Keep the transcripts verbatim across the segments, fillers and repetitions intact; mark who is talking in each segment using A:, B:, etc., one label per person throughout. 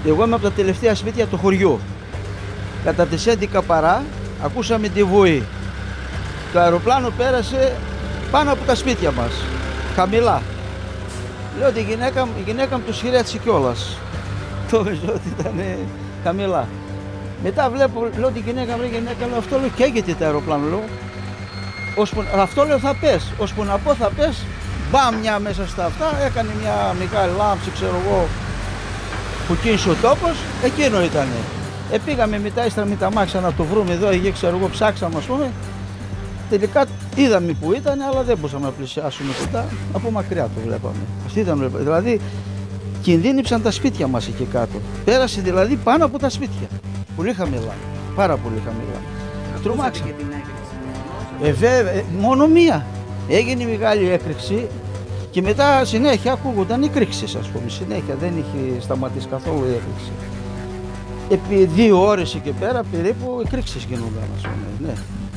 A: Εγώ είμαι από τα τελευταία σπίτια του χωριού. Κατά τις έντεκα παρά ακούσαμε τη βουή. Το αεροπλάνο πέρασε πάνω από τα σπίτια μας, χαμηλά. Λέω ότι η γυναίκα, η γυναίκα μου τους χειρέτησε κιόλας. Το βρίσκω ότι ήταν χαμηλά. Μετά βλέπω, λέω τη γυναίκα μου, γυναίκα μου, αυτό λέω καίγεται το αεροπλάνο. Λέω, ώσπου, αυτό λέω θα πες, ώσπου να πω θα πες, μπαμ μια μέσα στα αυτά, έκανε μια μεγάλη λάμψη, ξέρω εγώ, που κίνησε ο τόπος, εκείνο ήτανε. Ε, πήγαμε μετά, ύστερα με τα μάξια να το βρούμε εδώ, εκεί ξέρω εγώ, ψάξαμε ας πούμε. Τελικά είδαμε που ήταν, αλλά δεν μπορούσαμε να πλησιάσουμε κοντά, από μακριά το βλέπαμε. Αυτή ήταν, δηλαδή, κινδύνεψαν τα σπίτια μας εκεί κάτω. Πέρασε δηλαδή πάνω από τα σπίτια. Πολύ χαμηλά, πάρα πολύ χαμηλά. Τρομάξαμε. Ε, βέβαια, μόνο μία. Έγινε μεγάλη έκρηξη και μετά συνέχεια ακούγονταν εκρήξεις, ας πούμε. Συνέχεια δεν είχε σταματήσει καθόλου η έκρηξη. Επί δύο ώρες εκεί πέρα περίπου εκρήξεις γίνονταν, ας πούμε. Ναι.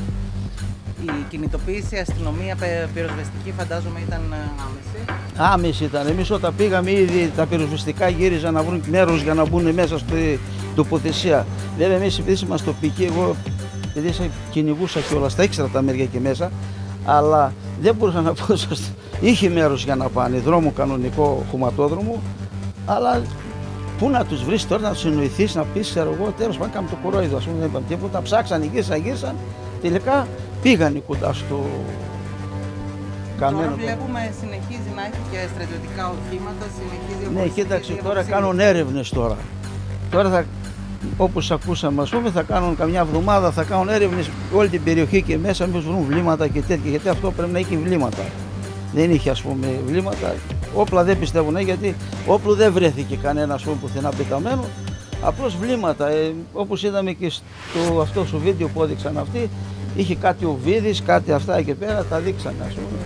B: Η κινητοποίηση αστυνομία πυροσβεστική φαντάζομαι ήταν άμεση.
A: Άμεση ήταν. Εμείς όταν πήγαμε ήδη τα πυροσβεστικά γύριζαν να βρουν μέρος για να μπουν μέσα στη τοποθεσία. Βέβαια εμείς επειδή είμαστε τοπικοί, εγώ επειδή κυνηγούσα κιόλας, τα ήξερα τα μέρια εκεί μέσα, αλλά δεν μπορούσα να πω σας. Είχε μέρος για να πάνε, δρόμο κανονικό, χωματόδρομο, αλλά πού να τους βρεις τώρα, να τους συνοηθείς, να πεις, ξέρω εγώ, τέλος πάντων κάνουμε το κορόιδο, ας πούμε, δεν είπαμε τίποτα, ψάξαν, γύρισαν, γύρισαν, τελικά πήγανε κοντά στο καμένο.
B: Τώρα βλέπουμε συνεχίζει να έχει και στρατιωτικά οχήματα, συνεχίζει.
A: Ναι, κοίταξε, τώρα κάνουν έρευνες τώρα. Τώρα θα, όπως ακούσαμε, ας πούμε, θα κάνουν καμιά εβδομάδα, θα κάνουν έρευνες όλη την περιοχή και μέσα, μήπως βρουν βλήματα και τέτοια, γιατί αυτό πρέπει να έχει βλήματα. Δεν είχε, ας πούμε, βλήματα. Όπλα δεν πιστεύω, ναι, γιατί όπλο δεν βρέθηκε κανένα, ας πούμε, πουθενά πεταμένο. Απλώς βλήματα, ε, όπως είδαμε και στο αυτό στο βίντεο που έδειξαν αυτοί, είχε κάτι ο Βίδης, κάτι αυτά εκεί πέρα, τα δείξανε, ας πούμε.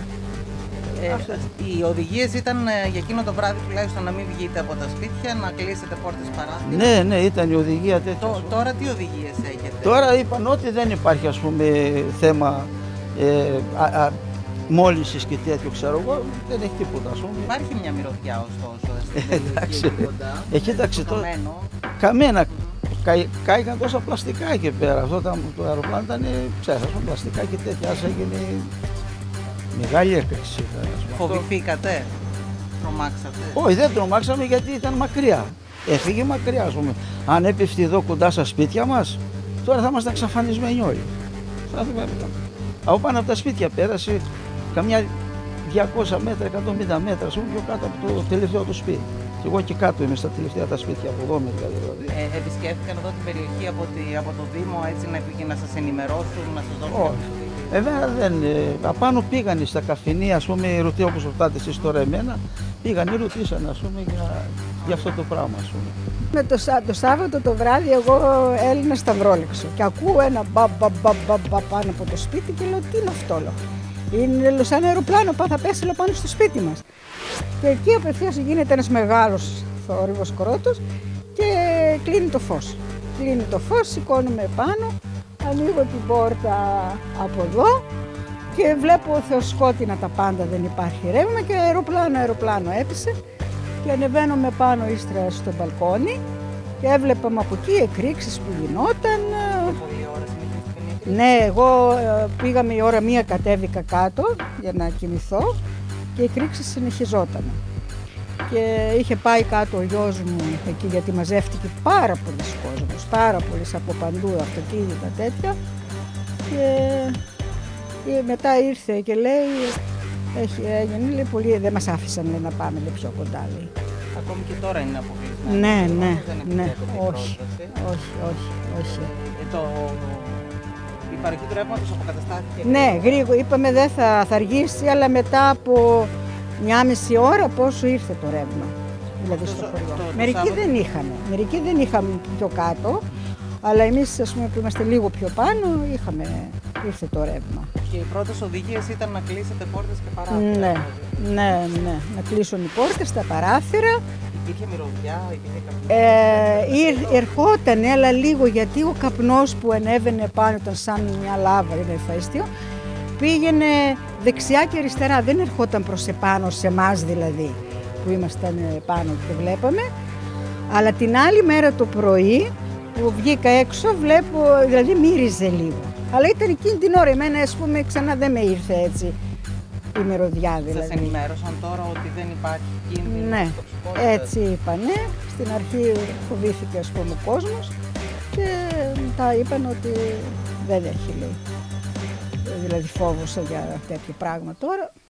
B: Ε, οι οδηγίες ήταν ε, για εκείνο το βράδυ τουλάχιστον να μην βγείτε από τα σπίτια, να κλείσετε πόρτες παράθυρα.
A: Ναι, ναι, ήταν η οδηγία τέτοια.
B: Το, τώρα τι οδηγίες έχετε?
A: Τώρα είπαν ότι δεν υπάρχει, ας πούμε, θέμα ε, α, α, μόλυνσης και τέτοιο, ξέρω εγώ, δεν έχει τίποτα, ας πούμε.
B: Υπάρχει μια μυρωδιά ωστόσο στην περιοχή εκεί κοντά.
A: Ε, κοίταξε
B: το
A: τώρα.
B: καμένο.
A: Καμένα. Κάηκαν τόσα πλαστικά εκεί πέρα. Αυτό το, το αεροπλάνο ήταν, ξέρεις, πλαστικά και τέτοια. Άσε έγινε μεγάλη έκρηξη.
B: Φοβηθήκατε, τρομάξατε?
A: Όχι, δεν τρομάξαμε γιατί ήταν μακριά. Έφυγε μακριά, ας πούμε. Αν έπεφτε εδώ κοντά στα σπίτια μας, τώρα θα ήμασταν εξαφανισμένοι όλοι. Θα από πάνω από τα σπίτια πέρασε καμιά διακόσια μέτρα, εκατόν πενήντα μέτρα, ας πούμε, πιο κάτω από το τελευταίο του σπίτι. Και εγώ και κάτω είμαι στα τελευταία τα σπίτια από εδώ μετά δηλαδή.
B: Ε, επισκέφθηκαν εδώ την περιοχή από, τη, από το Δήμο έτσι να, να σας ενημερώσουν, να σας δώσουν?
A: Όχι. Εμένα δεν. Ε, απάνω πήγανε στα καφενεία, ας πούμε, ρωτή όπως ρωτάτε εσείς τώρα εμένα, πήγανε, ρωτήσανε, ας πούμε, για, για αυτό το πράγμα, ας πούμε.
C: Με το, το Σάββατο το βράδυ εγώ έλυνα σταυρόλεξο και ακούω ένα μπα μπα μπα μπα μπα πάνω από το σπίτι και λέω τι είναι αυτό, λέω. Είναι σαν αεροπλάνο, πά, θα πέσει λέω, πάνω στο σπίτι μας. Και εκεί απευθείας γίνεται ένας μεγάλος θόρυβος κρότος και κλείνει το φως. Κλείνει το φως, σηκώνομαι πάνω, ανοίγω την πόρτα από εδώ και βλέπω θεοσκότεινα τα πάντα, δεν υπάρχει ρεύμα και αεροπλάνο, αεροπλάνο έπεσε και ανεβαίνουμε πάνω ύστερα στο μπαλκόνι και έβλεπαμε από εκεί εκρήξεις που γινόταν. Ναι, εγώ πήγαμε η ώρα μία, κατέβηκα κάτω για να κοιμηθώ και η κρίξη συνεχιζόταν. Και είχε πάει κάτω ο γιος μου εκεί γιατί μαζεύτηκε πάρα πολλοί κόσμος, πάρα πολλοί από παντού, αυτοκίνητα τέτοια. Και μετά ήρθε και λέει, έχει έγινε, λέει, πολύ, δεν μας άφησαν λέει, να πάμε λέει, πιο κοντά. Λέει.
B: Ακόμη και τώρα είναι αποκλεισμένο?
C: Ναι, ναι, ναι, όχι, όχι, όχι, όχι.
B: Ε, το... Η παροχή του ρεύματος αποκαταστάθηκε?
C: Ναι, γρήγορα. Είπαμε δεν θα, θα αργήσει, αλλά μετά από μια μισή ώρα πόσο ήρθε το ρεύμα. Δηλαδή στο χωριό. Το, το, Μερικοί το δεν είχαμε. Μερικοί δεν είχαμε πιο κάτω, αλλά εμείς ας πούμε που είμαστε λίγο πιο πάνω είχαμε, ήρθε το ρεύμα.
B: Και οι πρώτες οδηγίες ήταν να κλείσετε πόρτες και παράθυρα?
C: Ναι, ναι, ναι. Να κλείσουν οι πόρτες, τα παράθυρα.
B: Υπήρχε μυρωδιά, υπήρχε καπνός?
C: Ε, ερχόταν, αλλά λίγο, γιατί ο καπνός που ανέβαινε πάνω ήταν σαν μια λάβα, ένα ηφαίστειο, πήγαινε δεξιά και αριστερά, δεν ερχόταν προς επάνω σε εμάς δηλαδή, που ήμασταν πάνω και βλέπαμε, Αλλά την άλλη μέρα το πρωί που βγήκα έξω βλέπω, δηλαδή μύριζε λίγο. Αλλά ήταν εκείνη την ώρα, εμένα ας πούμε ξανά δεν με ήρθε έτσι η μυρωδιά δηλαδή.
B: Σας ενημέρωσαν τώρα ότι δεν υπάρχει κίνδυνο?
C: Ναι, έτσι είπανε. Στην αρχή φοβήθηκε ας πούμε ο κόσμος και μετά είπαν ότι δεν έχει, λέει. Δηλαδή φόβος για τέτοιο πράγμα τώρα.